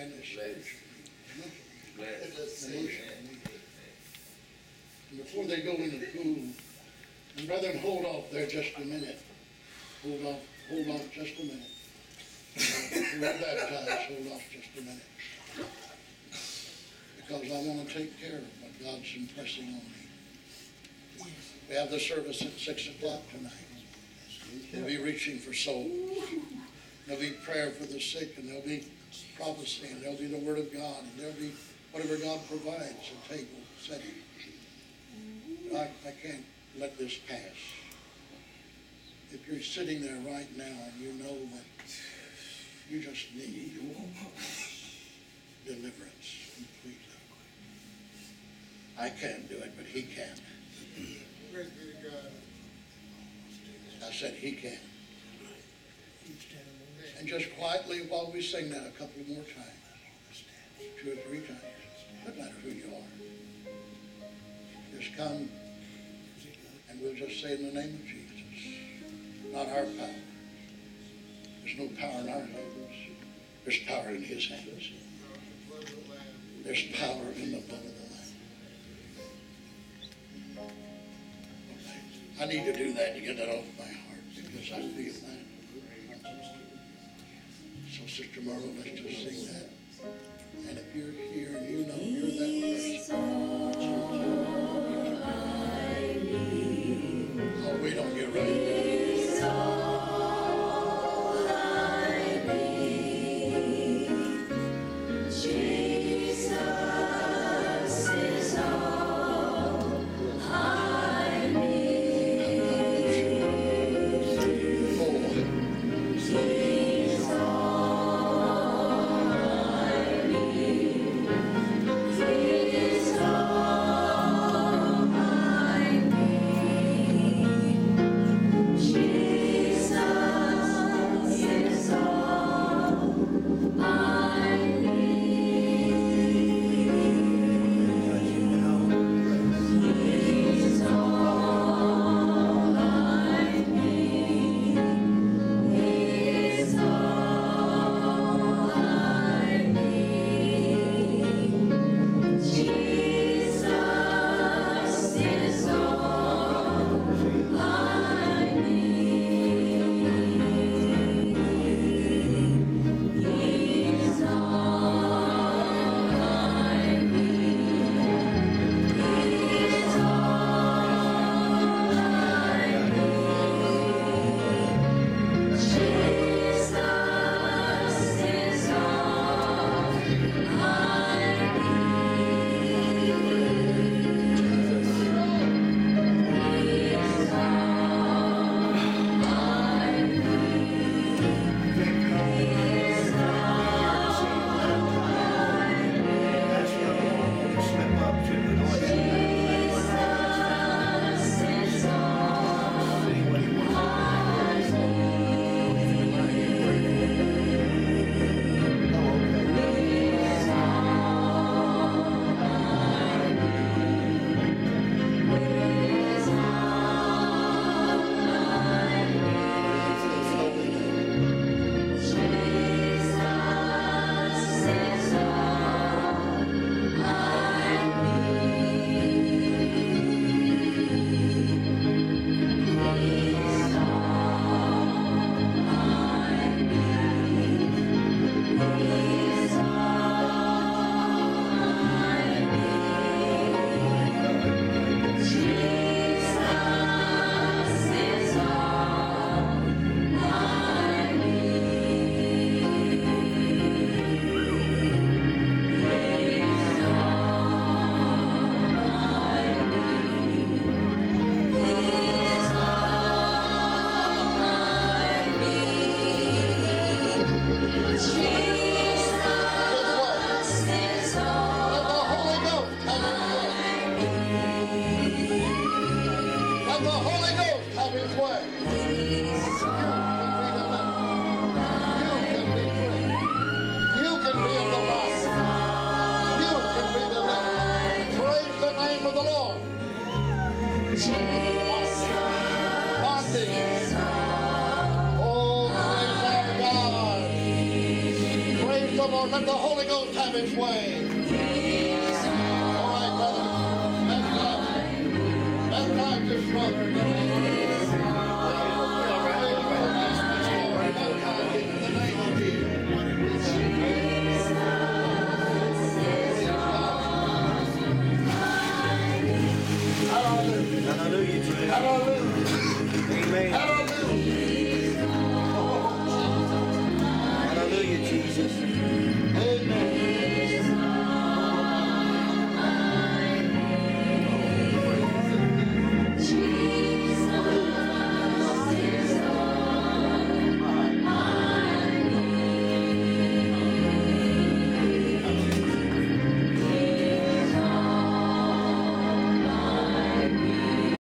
and his and before they go in the pool, and brethren, hold off there just a minute. Hold off just a minute. If you're baptized, hold off just a minute. Because I want to take care of what God's impressing on me. We have the service at 6 o'clock tonight. We'll be reaching for souls. There'll be prayer for the sick, and there'll be prophecy, and there'll be the Word of God, and there'll be whatever God provides, a table setting. I can't let this pass. If you're sitting there right now and you know that you just need deliverance completely. I can't do it, but He can. I said He can. And just quietly while we sing that a couple more times, 2 or 3 times, doesn't matter who you are. Just come and we'll just say in the name of Jesus. Not our power. There's no power in our hands. There's power in His hands. There's power in the blood of the Lamb. I need to do that to get that off my heart because I feel that. So Sister Marla, let's just sing that. And if you're here and you know you're that person, I'll wait on you right there. Lord. Let the Holy Ghost have his way. All right, brother. Baptize this brother.